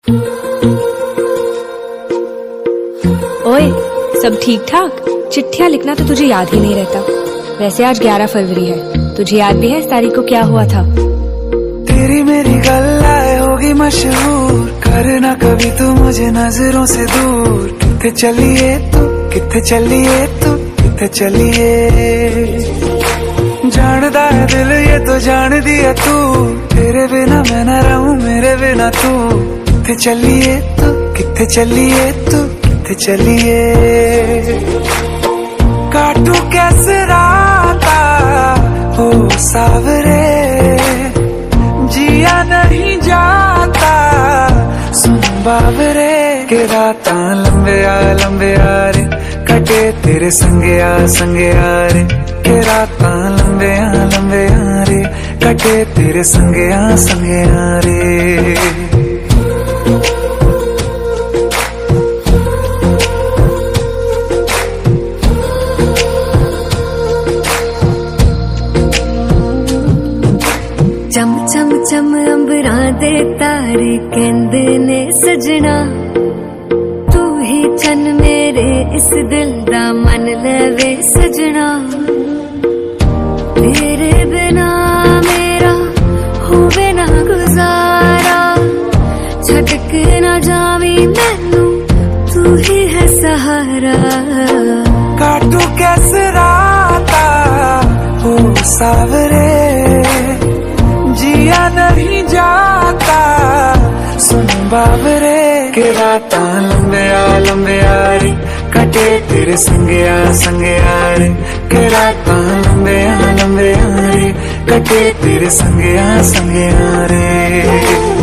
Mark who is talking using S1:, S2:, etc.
S1: ओए, सब ठीक ठाक? चिट्ठियाँ लिखना तो तुझे याद ही नहीं रहता। वैसे आज 11 फरवरी है, तुझे याद भी है इस तारीख को क्या हुआ था?
S2: तेरी मेरी गल्लाए होगी मशहूर, करना कभी तू मुझे नजरों से दूर। किथे चलिए तू, किथे चलिए तू, किथे चलिए। जानदा है दिल ये तो जान दिया तू, तेरे बिना मैं न रहूं मेरे बिना तू। किथे चलिए तू, किथे चलिए तू, किथे चलिए। काटू कैसे राता हो सावरे, जिया नहीं जाता सुन बाबरे। के राता लंबे आ रे, कटे तेरे संगे आ रे। के राता लंबे आ रे, कटे तेरे संगे आ रे।
S3: चम चम चम अंबरां दे तारे कहंदे ने सजना, तू ही चन मेरे इस दिल दा मन लवे सजना। तेरे बिना मेरा होवे ना गुजारा, छटक ना जावी मैनू तू ही है सहारा।
S2: काटू कैसे राता हो सावरे, जिया नहीं जाता सुन बाबरे। के राता लंबे आ रे, कटे तेरे संगे आ रे। के राता लंबे आ रे, कटे तेरे संगे आ रे।